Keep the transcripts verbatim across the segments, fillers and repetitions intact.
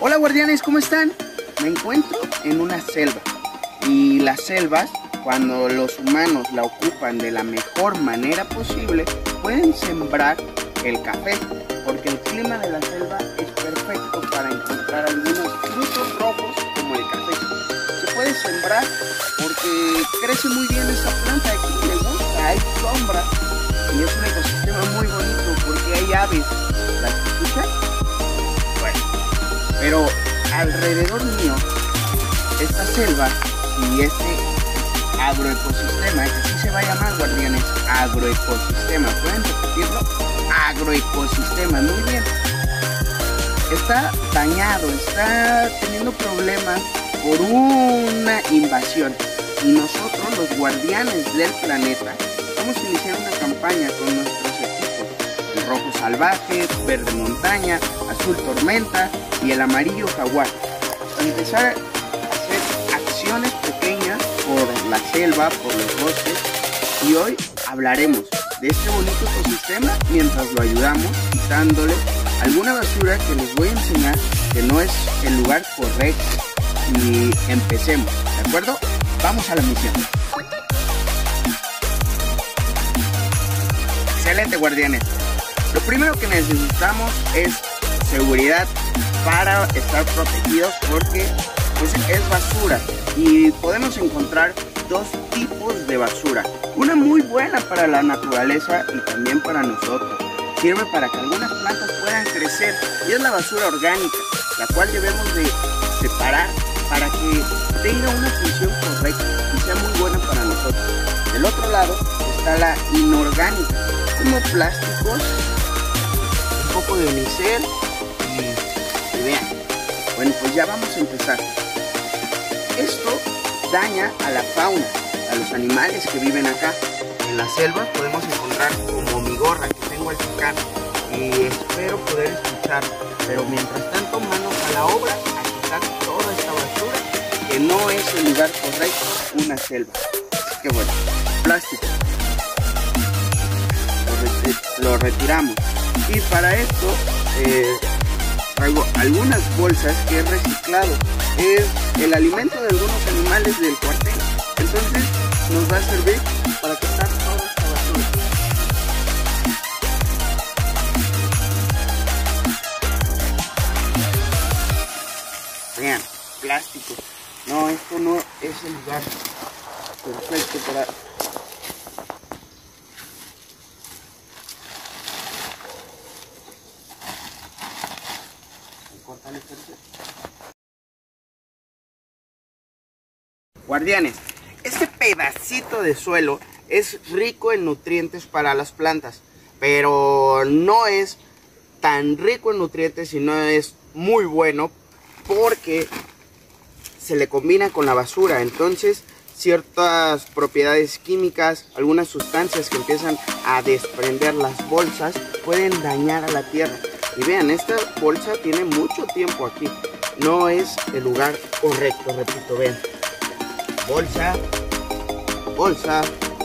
Hola guardianes, ¿cómo están? Me encuentro en una selva y las selvas, cuando los humanos la ocupan de la mejor manera posible, pueden sembrar el café, porque el clima de la selva es perfecto para encontrar algunos frutos rojos como el café. Se puede sembrar porque crece muy bien esta planta, aquí le gusta, hay sombra y es un ecosistema muy bonito porque hay aves. ¿Las escuchan? Bueno, pero alrededor mío, esta selva y este agroecosistema, que así se va a llamar, guardianes, agroecosistema, ¿pueden repetirlo? Agroecosistema, muy bien. Está dañado, está teniendo problemas por una invasión y nosotros, los guardianes del planeta, vamos a iniciar una campaña con nuestros equipos: el rojo salvaje, verde montaña, azul tormenta y el amarillo jaguar. Empezar a hacer acciones pequeñas por la selva, por los bosques, y hoy hablaremos de este bonito ecosistema mientras lo ayudamos, quitándole alguna basura que les voy a enseñar que no es el lugar correcto. Y empecemos, ¿de acuerdo? Vamos a la misión. Excelente, guardianes. Lo primero que necesitamos es seguridad para estar protegidos, porque pues, es basura y podemos encontrar dos tipos de basura. Una muy buena para la naturaleza y también para nosotros. Sirve para que algunas plantas puedan crecer y es la basura orgánica, la cual debemos de separar para que tenga una función correcta y sea muy buena para nosotros. Del otro lado está la inorgánica, como plásticos, un poco de unicel y, y vean. Bueno, pues ya vamos a empezar. Esto daña a la fauna, a los animales que viven acá. En la selva podemos encontrar como mi gorra que tengo al sacar y espero poder escuchar, pero mientras tanto manos a la obra a quitar toda esta basura que no es el lugar correcto, una selva. Así que bueno, plástico lo, reti lo retiramos y para esto eh, traigo algunas bolsas que he reciclado. Es el alimento de algunos animales del cuartel, entonces nos va a servir para quitar toda esta basura. Vean, plástico. No, esto no es el lugar perfecto para... Cortarle perfecto. Guardianes, este pedacito de suelo es rico en nutrientes para las plantas, pero no es tan rico en nutrientes y no es muy bueno porque se le combina con la basura. Entonces ciertas propiedades químicas, algunas sustancias que empiezan a desprender las bolsas pueden dañar a la tierra. Y vean, esta bolsa tiene mucho tiempo aquí, no es el lugar correcto, repito, vean. Bolsa, bolsa.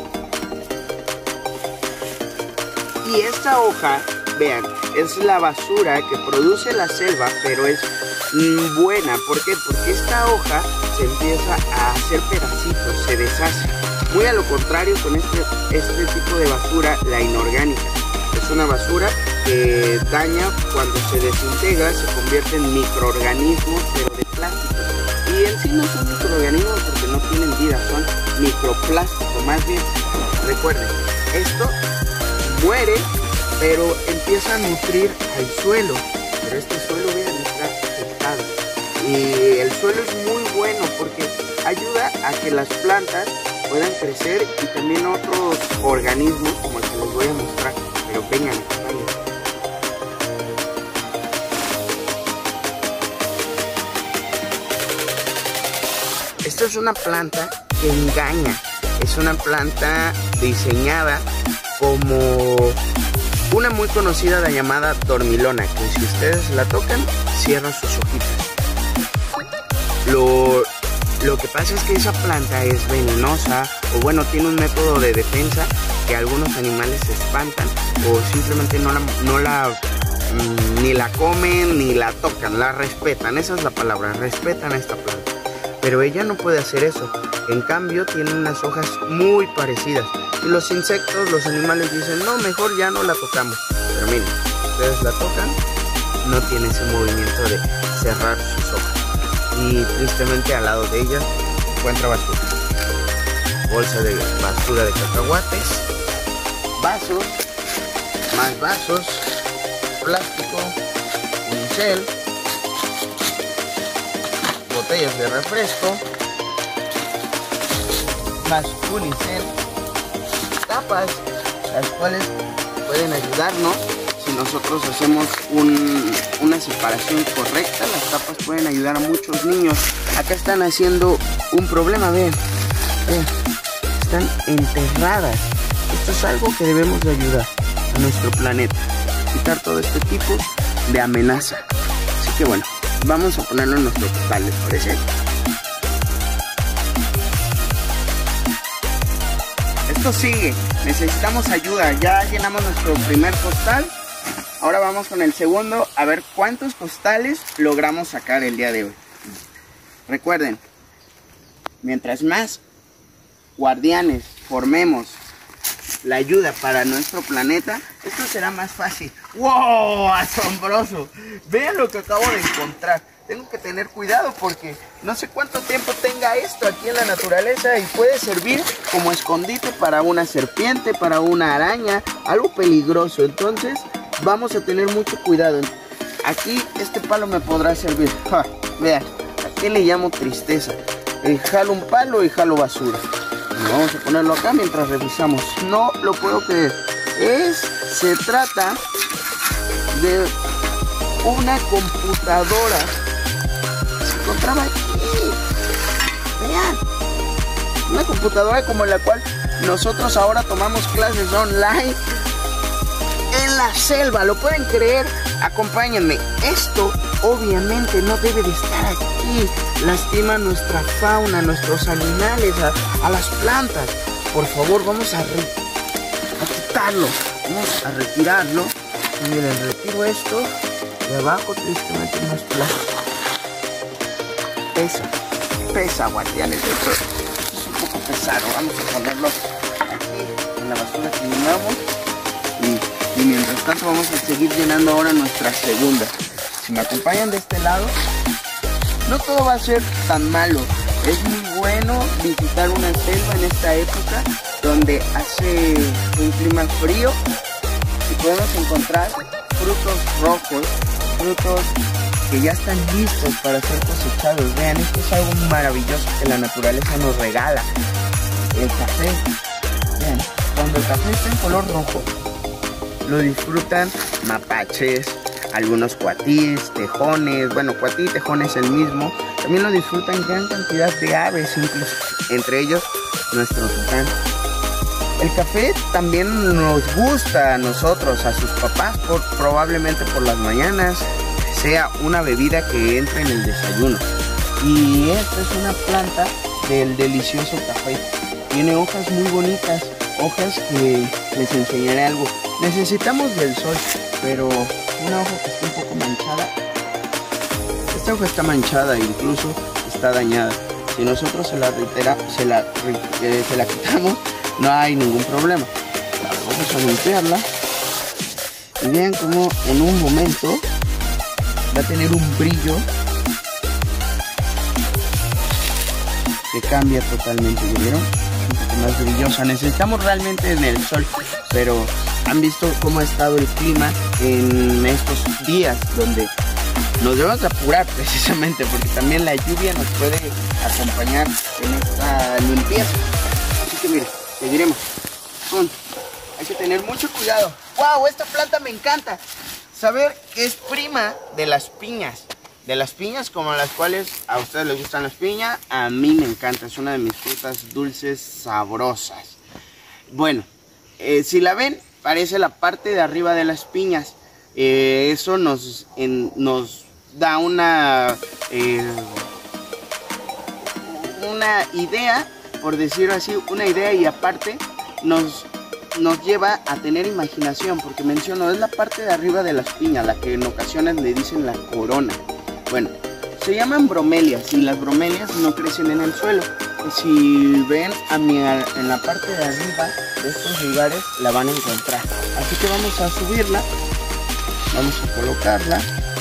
Y esta hoja, vean, es la basura que produce la selva, pero es mm, buena. ¿Por qué? Porque esta hoja se empieza a hacer pedacitos, se deshace. Muy a lo contrario con este, este tipo de basura, la inorgánica. Es una basura que daña cuando se desintegra, se convierte en microorganismos, pero de plástico. Y en sí no son microorganismos porque no tienen vida, son microplásticos más bien. Recuerden, esto muere, pero empieza a nutrir al suelo. Pero este suelo, vean, está afectado. Y el suelo es muy bueno porque ayuda a que las plantas puedan crecer y también otros organismos como el que les voy a mostrar. Pero vengan, vengan. Esto es una planta que engaña, es una planta diseñada como una muy conocida, la llamada dormilona, que si ustedes la tocan, cierran sus hojitas. Lo, lo que pasa es que esa planta es venenosa, o bueno, tiene un método de defensa que algunos animales se espantan o simplemente no la, no la mmm, ni la comen ni la tocan, la respetan, esa es la palabra, respetan a esta planta. Pero ella no puede hacer eso, en cambio tiene unas hojas muy parecidas. Y los insectos, los animales dicen, no, mejor ya no la tocamos. Pero miren, ustedes la tocan, no tiene ese movimiento de cerrar sus hojas. Y tristemente al lado de ella se encuentra basura. Bolsa de basura de cacahuates, vasos, más vasos, plástico, unicel, botellas de refresco, más unicel, tapas, las cuales pueden ayudarnos si nosotros hacemos un, una separación correcta. Las tapas pueden ayudar a muchos niños. Acá están haciendo un problema, ven, ven, están enterradas. Esto es algo que debemos de ayudar a nuestro planeta, quitar todo este tipo de amenaza. Así que bueno, vamos a ponerlo en nuestro costal, ¿les parece? Esto sigue, necesitamos ayuda. Ya llenamos nuestro primer costal. Ahora vamos con el segundo, a ver cuántos costales logramos sacar el día de hoy. Recuerden, mientras más guardianes formemos la ayuda para nuestro planeta, esto será más fácil. ¡Wow! ¡Asombroso! Vean lo que acabo de encontrar. Tengo que tener cuidado porque no sé cuánto tiempo tenga esto aquí en la naturaleza y puede servir como escondite para una serpiente, para una araña, algo peligroso. Entonces vamos a tener mucho cuidado. Aquí este palo me podrá servir. Ja, vean, aquí le llamo tristeza. Eh, jalo un palo y jalo basura. Vamos a ponerlo acá mientras revisamos. No lo puedo creer. Es, se trata de una computadora. Se encontraba aquí. Vean. Una computadora como la cual nosotros ahora tomamos clases online en la selva. ¿Lo pueden creer? Acompáñenme. Esto obviamente no debe de estar aquí. Lastima nuestra fauna, nuestros animales, a, a las plantas. Por favor, vamos a, re, a quitarlo. Vamos a retirarlo. Y miren, retiro esto. De abajo tristemente más plástico. Pesa, pesa, guardianes. Esto es un poco pesado. Vamos a ponerlo aquí en la basura que llenamos. Y, y mientras tanto vamos a seguir llenando ahora nuestra segunda. Si me acompañan de este lado, no todo va a ser tan malo. Es muy bueno visitar una selva en esta época donde hace un clima frío y podemos encontrar frutos rojos, frutos que ya están listos para ser cosechados. Vean, esto es algo maravilloso que la naturaleza nos regala. El café, vean, cuando el café está en color rojo, lo disfrutan mapaches, algunos cuatíes, tejones. Bueno, cuatí y tejón es el mismo. También lo disfrutan gran cantidad de aves, incluso, entre ellos nuestro tucán. El café también nos gusta a nosotros, a sus papás, por, probablemente por las mañanas sea una bebida que entre en el desayuno. Y esta es una planta del delicioso café. Tiene hojas muy bonitas, hojas que les enseñaré algo. Necesitamos del sol, pero una hoja que está un poco manchada. Esta hoja está manchada, incluso está dañada. Si nosotros se la, reitera, se la, eh, se la quitamos, no hay ningún problema. Vamos a limpiarla. Y vean cómo en un momento va a tener un brillo que cambia totalmente. ¿Vieron? Un poco más brillosa. Necesitamos realmente en el sol, pero han visto cómo ha estado el clima en estos días donde nos debemos de apurar precisamente porque también la lluvia nos puede acompañar en esta limpieza. Así que miren, seguiremos. Con, hay que tener mucho cuidado. ¡Wow! Esta planta me encanta. Saber que es prima de las piñas. De las piñas como las cuales a ustedes les gustan las piñas, a mí me encanta. Es una de mis frutas dulces sabrosas. Bueno, eh, si la ven, parece la parte de arriba de las piñas. Eh, eso nos, en, nos da una, eh, una idea, por decirlo así, una idea y aparte nos nos lleva a tener imaginación, porque menciono, es la parte de arriba de las piñas, la que en ocasiones le dicen la corona. Bueno, se llaman bromelias y las bromelias no crecen en el suelo. Si ven a mi, en la parte de arriba de estos lugares la van a encontrar. Así que vamos a subirla, vamos a colocarla.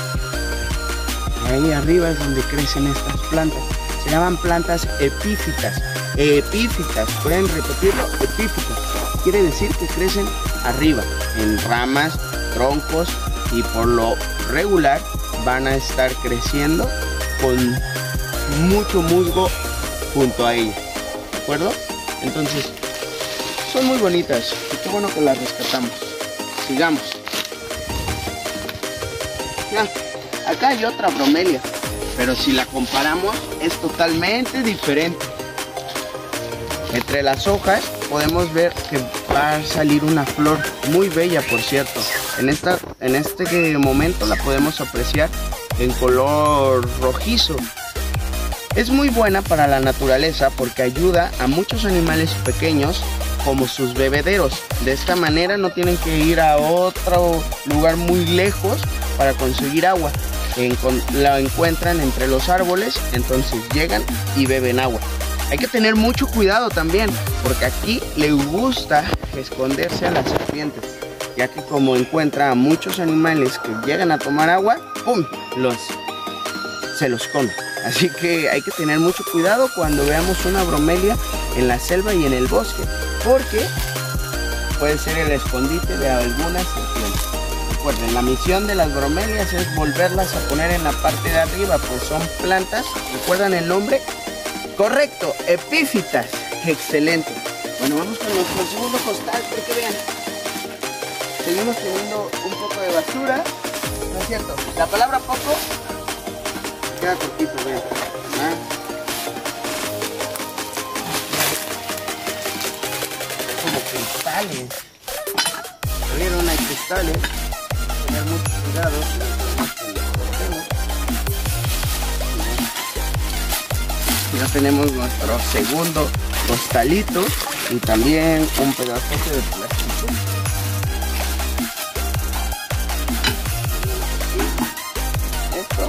Ahí arriba es donde crecen estas plantas. Se llaman plantas epífitas. Epífitas, pueden repetirlo, epífitas. Quiere decir que crecen arriba, en ramas, troncos, y por lo regular van a estar creciendo con mucho musgo junto a ella, ¿de acuerdo? Entonces, son muy bonitas y qué bueno que las rescatamos. Sigamos. Ya, acá hay otra bromelia, pero si la comparamos es totalmente diferente. Entre las hojas podemos ver que va a salir una flor muy bella, por cierto. En, esta, en este momento la podemos apreciar en color rojizo. Es muy buena para la naturaleza porque ayuda a muchos animales pequeños como sus bebederos. De esta manera no tienen que ir a otro lugar muy lejos para conseguir agua. Encon- la encuentran entre los árboles, entonces llegan y beben agua. Hay que tener mucho cuidado también, porque aquí le gusta esconderse a las serpientes, ya que como encuentra a muchos animales que llegan a tomar agua, ¡pum!, los, se los come. Así que hay que tener mucho cuidado cuando veamos una bromelia en la selva y en el bosque, porque puede ser el escondite de algunas serpientes. Recuerden, la misión de las bromelias es volverlas a poner en la parte de arriba, pues son plantas. ¿Recuerdan el nombre? Correcto, epífitas. Excelente. Bueno, vamos con nuestro segundo costal, porque vean, seguimos teniendo un poco de basura. No es cierto, la palabra poco queda cortito, vean. ¿Ah? Como cristales. Vieron, hay cristales. Tener mucho cuidado. Ya tenemos nuestro segundo costalito y también un pedazo de plástico. Esto.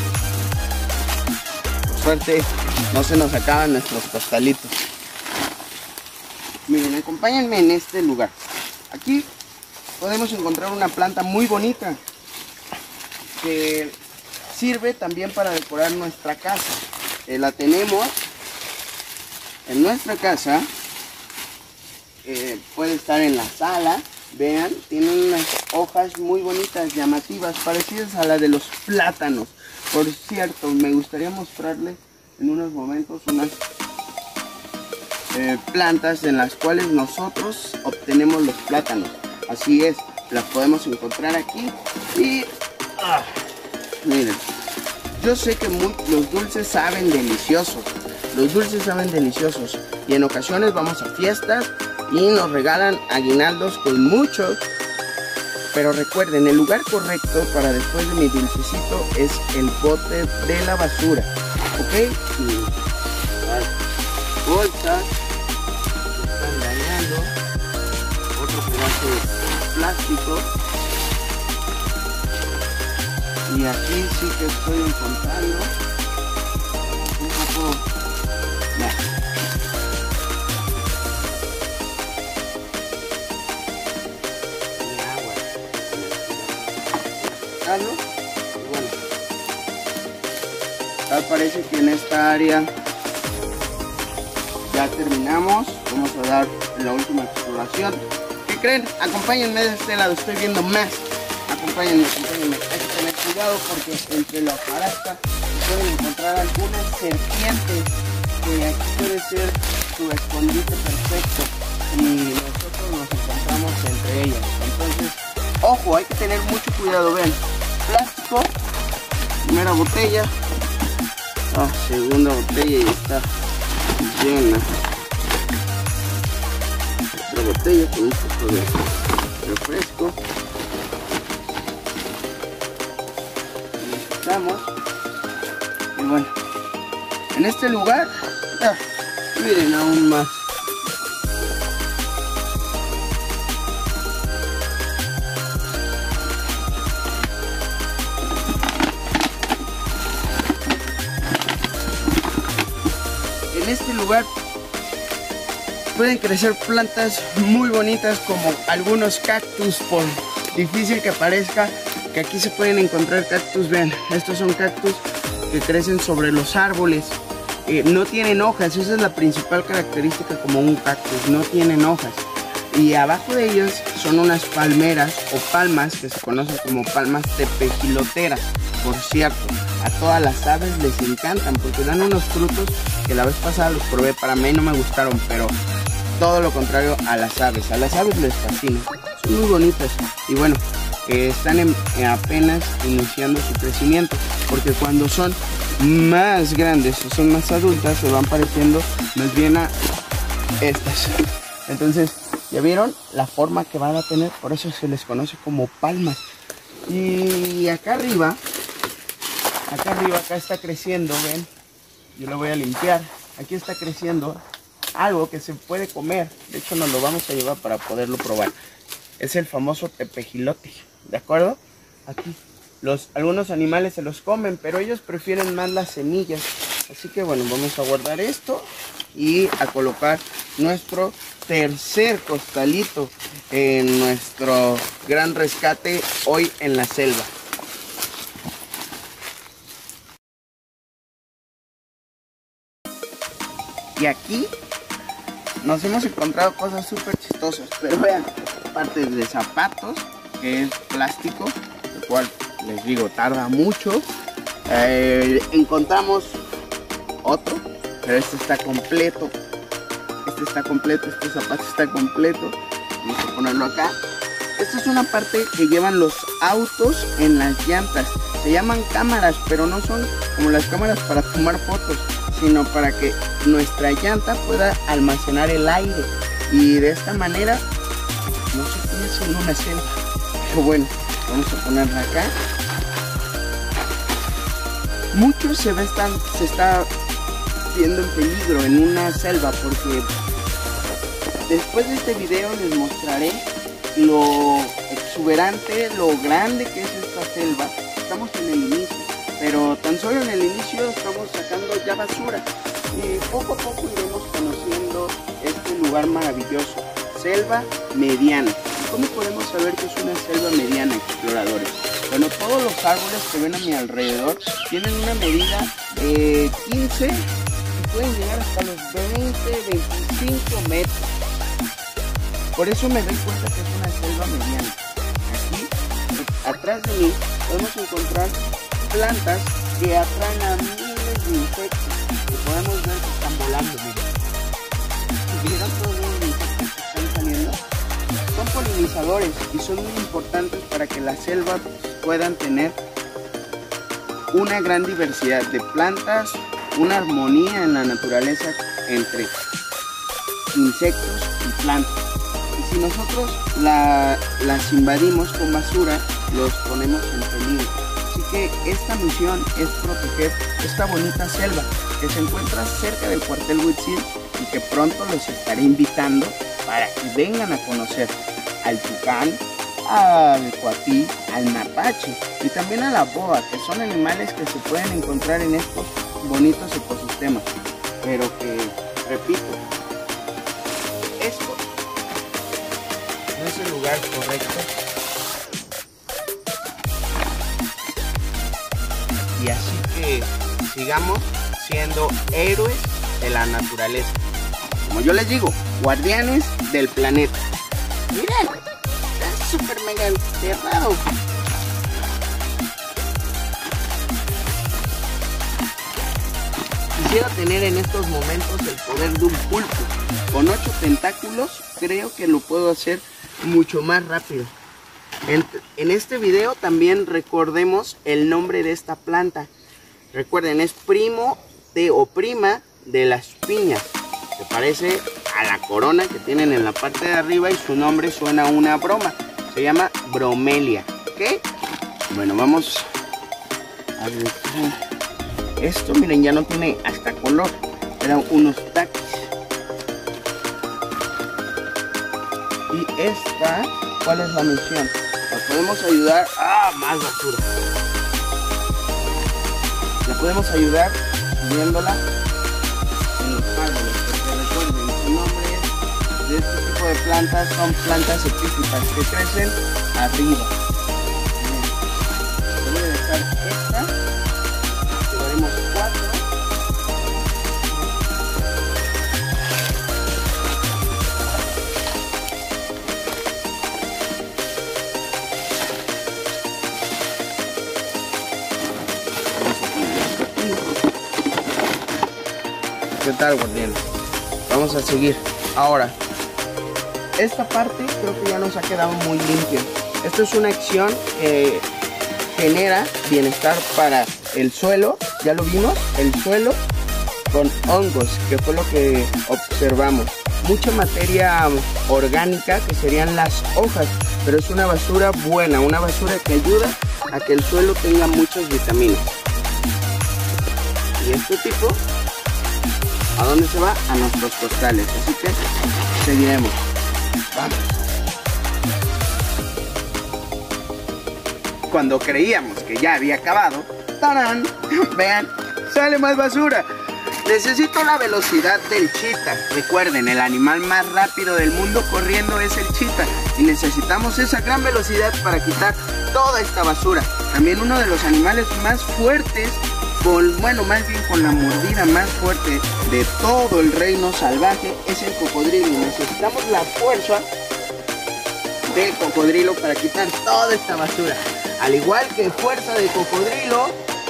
Por suerte no se nos acaban nuestros costalitos. Miren, acompáñenme en este lugar. Aquí podemos encontrar una planta muy bonita que sirve también para decorar nuestra casa. Eh, la tenemos en nuestra casa, eh, puede estar en la sala. Vean, tiene unas hojas muy bonitas, llamativas, parecidas a las de los plátanos. Por cierto, me gustaría mostrarles en unos momentos unas eh, plantas en las cuales nosotros obtenemos los plátanos. Así es, las podemos encontrar aquí. Y ah, miren, yo sé que muy, los dulces saben deliciosos. Los dulces saben deliciosos. Y en ocasiones vamos a fiestas y nos regalan aguinaldos con muchos. Pero recuerden, el lugar correcto para después de mi dulcecito es el bote de la basura. ¿Ok? Y las bolsas se están dañando. Otro pedazo de plástico. Y aquí sí que estoy encontrando un poco de agua. Y bueno, tal parece que en esta área ya terminamos. Vamos a dar la última exploración. ¿Qué creen? Acompáñenme de este lado, estoy viendo más. Acompáñenme, acompáñenme. Hay que tener cuidado porque entre la hojarasca pueden encontrar algunas serpientes, que aquí puede ser su escondite perfecto y nosotros nos encontramos entre ellas. Entonces, ojo, hay que tener mucho cuidado. Vean, plástico, primera botella, ah, segunda botella y está llena. Otra botella con un poco de refresco. Y bueno, en este lugar, ah, miren aún más. este lugar pueden crecer plantas muy bonitas como algunos cactus, por difícil que parezca, que aquí se pueden encontrar cactus. Vean, estos son cactus que crecen sobre los árboles. Eh, no tienen hojas, esa es la principal característica como un cactus, no tienen hojas. Y abajo de ellos son unas palmeras o palmas que se conocen como palmas tepejiloteras. Por cierto, a todas las aves les encantan porque dan unos frutos que la vez pasada los probé, para mí no me gustaron, pero todo lo contrario a las aves. A las aves les fascinan, son muy bonitas y bueno, eh, están en, eh, apenas iniciando su crecimiento, porque cuando son más grandes o son más adultas se van pareciendo más bien a estas. Entonces, ¿ya vieron la forma que van a tener? Por eso se les conoce como palmas. Y acá arriba, acá arriba, acá está creciendo, ven, yo lo voy a limpiar. Aquí está creciendo algo que se puede comer, de hecho nos lo vamos a llevar para poderlo probar. Es el famoso tepejilote, ¿de acuerdo? Aquí los, algunos animales se los comen, pero ellos prefieren más las semillas. Así que bueno, vamos a guardar esto y a colocar nuestro tercer costalito en nuestro gran rescate hoy en la selva. Y aquí nos hemos encontrado cosas súper chistosas, pero vean, partes de zapatos, que es plástico, el cual les digo tarda mucho. Eh, encontramos otro, pero este está completo, este está completo, este zapato está completo. Vamos a ponerlo acá. Esta es una parte que llevan los autos en las llantas, se llaman cámaras, pero no son como las cámaras para tomar fotos, sino para que nuestra llanta pueda almacenar el aire, y de esta manera no se piensa en una selva. Pero bueno, vamos a ponerla acá. Muchos se, ve están, se está viendo en peligro en una selva, porque después de este video les mostraré lo exuberante, lo grande que es esta selva. Estamos en el inicio, pero tan solo en el inicio estamos sacando ya basura, y poco a poco iremos conociendo este lugar maravilloso. Selva mediana. ¿Cómo podemos saber que es una selva mediana, exploradores? Bueno, todos los árboles que ven a mi alrededor tienen una medida de quince y pueden llegar hasta los veinte, veinticinco metros. Por eso me doy cuenta que es una selva mediana. Aquí, atrás de mí, podemos encontrar plantas que atraen a miles de insectos, que podemos ver que están volando. Miren, ¿vieron todos los insectos que están saliendo? Son polinizadores y son muy importantes para que las selvas puedan tener una gran diversidad de plantas, una armonía en la naturaleza entre insectos y plantas. Y si nosotros la, las invadimos con basura, los ponemos en peligro. Así que esta misión es proteger esta bonita selva que se encuentra cerca del cuartel Huitzil, y que pronto los estaré invitando para que vengan a conocer al tucán, al cuatí, al mapache y también a la boa, que son animales que se pueden encontrar en estos bonitos ecosistemas, pero que, repito, esto no es el lugar correcto. Y así que sigamos siendo héroes de la naturaleza, como yo les digo, guardianes del planeta. Miren, está súper mega enterrado. Quisiera tener en estos momentos el poder de un pulpo. Con ocho tentáculos creo que lo puedo hacer mucho más rápido. En, en este video también recordemos el nombre de esta planta. Recuerden, es primo de o prima de las piñas. Se parece a la corona que tienen en la parte de arriba y su nombre suena a una broma. Se llama bromelia. ¿Ok? Bueno, vamos a ver. Esto, miren, ya no tiene hasta color. Eran unos taquis. Y esta, ¿cuál es la misión? Nos podemos ayudar. ¡Ah! Más basura. Le podemos ayudar viéndola en los árboles. de este tipo de plantas son plantas epífitas que crecen arriba. Bien. Voy a dejar esta. Llevaremos cuatro. ¿Qué tal, guardián? Vamos a seguir. Ahora, esta parte creo que ya nos ha quedado muy limpia. Esto es una acción que genera bienestar para el suelo. Ya lo vimos, el suelo con hongos, que fue lo que observamos. Mucha materia orgánica, que serían las hojas, pero es una basura buena, una basura que ayuda a que el suelo tenga muchas vitaminas. Y este tipo, ¿a dónde se va? A nuestros costales. Así que seguiremos. Vamos. Cuando creíamos que ya había acabado, ¡tarán! Vean, sale más basura. Necesito la velocidad del chita. Recuerden, el animal más rápido del mundo corriendo es el chita. Y necesitamos esa gran velocidad para quitar toda esta basura. También uno de los animales más fuertes, con, bueno, más bien con la mordida más fuerte de todo el reino salvaje, es el cocodrilo. Necesitamos la fuerza del cocodrilo para quitar toda esta basura. Al igual que fuerza de cocodrilo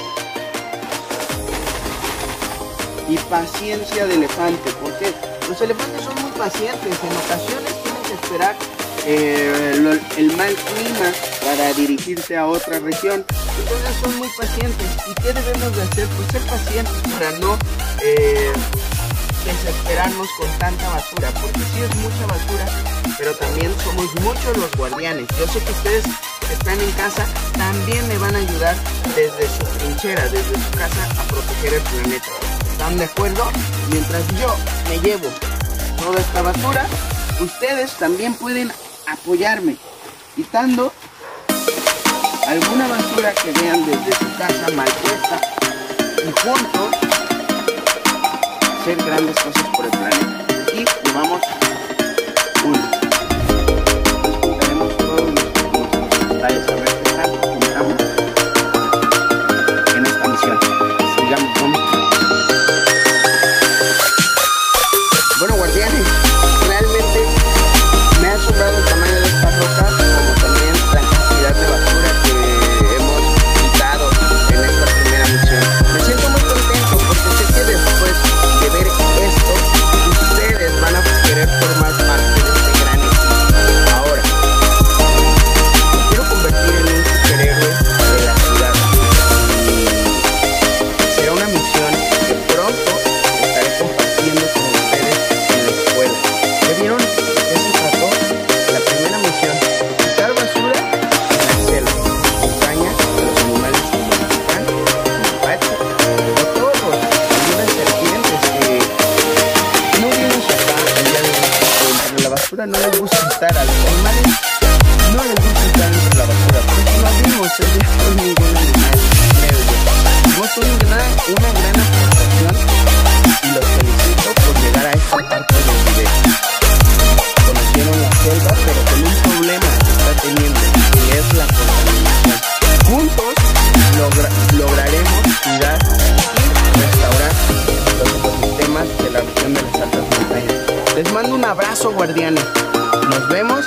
y paciencia de elefante. Porque los elefantes son muy pacientes. En ocasiones tienen que esperar eh, lo, el mal clima para dirigirse a otra región. Entonces son muy pacientes. ¿Y qué debemos de hacer? Pues ser pacientes para no eh, desesperarnos con tanta basura, porque sí es mucha basura, pero también somos muchos los guardianes. Yo sé que ustedes que están en casa también me van a ayudar desde su trinchera, desde su casa, a proteger el planeta. ¿Están de acuerdo? Mientras yo me llevo toda esta basura, ustedes también pueden apoyarme quitando alguna basura que vean desde su casa mal puesta, y juntos hacer grandes cosas por el planeta. Y llevamos uno. Juntaremos todos los detalles a ver qué tal juntamos en esta misión. Sigamos, vamos. Bueno, guardianes, realmente me ha asombrado el tamaño de estas rocas, como también la cantidad de basura que hemos quitado en esta primera misión. Me siento muy contento porque sé que después de ver esto, ustedes van a querer formar parte de este gran equipo. Ahora, me quiero convertir en un superhéroe de la ciudad. Y será una misión que pronto estaré compartiendo con ustedes en la escuela. ¿Ya vieron de qué se trató? La primera misión: quitar basura en la selva, montaña, de los animales como el tucán, el mapache, o todos, algunas serpientes que no vimos acá el día de hoy. Entre la basura no les gusta estar, a los animales no les gusta estar entre la basura, porque no vimos el día de hoy ningún animal, creo yo. Hemos tenido una, una gran aportación y los felicito por llegar a esta parte del video. Conocieron la selva, pero con un problema que está teniendo, que es la contaminación. Juntos logra, lograremos cuidar y restaurar los ecosistemas de la región de las altas montañas. Les mando un abrazo, guardianes. Nos vemos